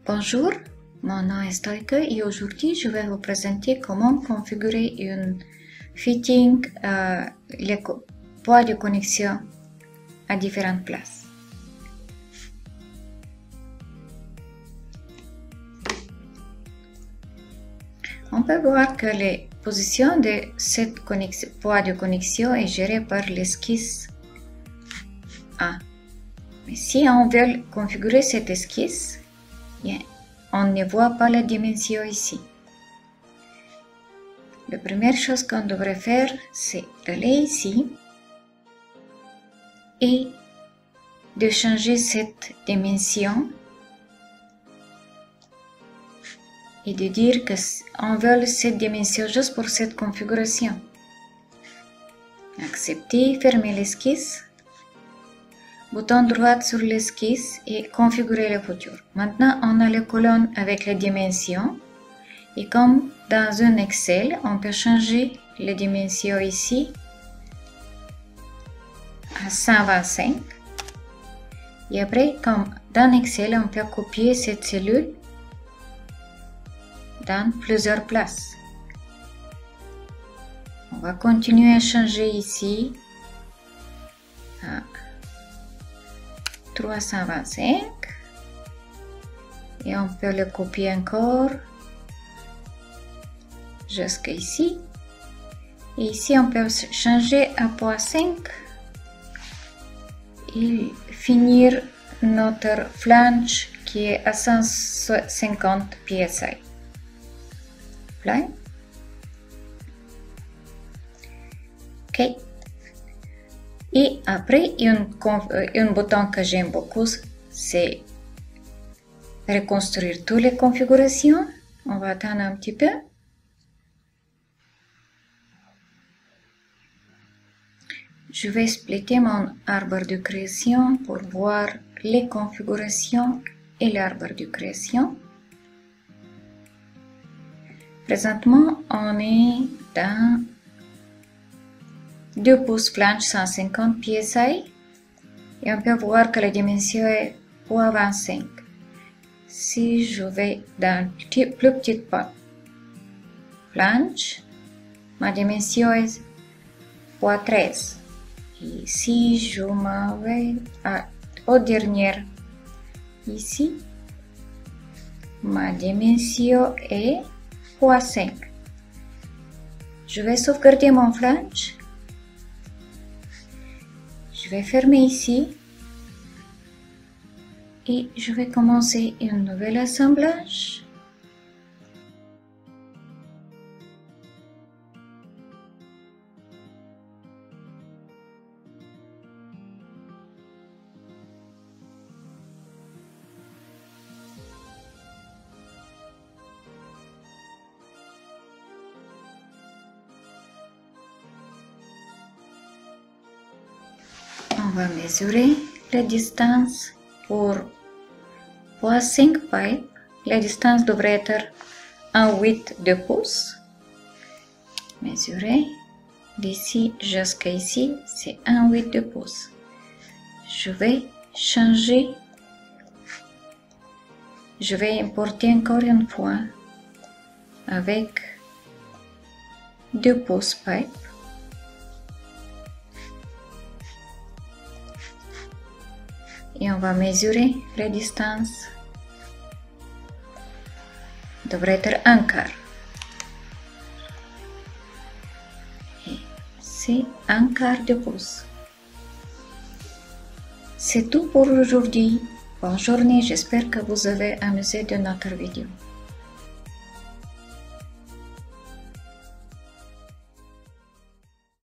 Bonjour, mon nom est Stoike et aujourd'hui je vais vous présenter comment configurer une fitting les poids de connexion à différentes places. On peut voir que les positions de cette poids de connexion est gérée par l'esquisse A. Mais si on veut configurer cette esquisse, on ne voit pas la dimension ici. La première chose qu'on devrait faire, c'est d'aller ici et de changer cette dimension et de dire qu'on veut cette dimension juste pour cette configuration. Accepter, fermer l'esquisse. Bouton droit sur l'esquisse et configurer la couture. Maintenant, on a les colonnes avec les dimensions. Et comme dans un Excel, on peut changer les dimensions ici à 125. Et après, comme dans Excel, on peut copier cette cellule dans plusieurs places. On va continuer à changer ici à 325 et on peut le copier encore jusqu'à ici. Et ici, on peut changer à poids 5 et finir notre flange qui est à 150 psi. Voilà. OK. Et après, un bouton que j'aime beaucoup, c'est reconstruire toutes les configurations. On va attendre un petit peu. Je vais splitter mon arbre de création pour voir les configurations et l'arbre de création. Présentement, on est dans 2 pouces flange 150 psi et on peut voir que la dimension est poids 25. Si je vais dans plus petite flange, ma dimension est poids 13. Et si je m'en vais au dernier ici, ma dimension est poids 5. Je vais sauvegarder mon flange. Je vais fermer ici et je vais commencer un nouvel assemblage. On va mesurer la distance pour poids 5 pipes. La distance devrait être 1/8 de pouce. Mesurer d'ici jusqu'à ici, c'est 1/8 de pouce. Je vais changer. Je vais importer encore une fois avec 2 pouces pipe. Et on va mesurer la distance. Devrait être 1/4. Et c'est 1/4 de pouce. C'est tout pour aujourd'hui. Bonne journée, j'espère que vous avez amusé de notre vidéo.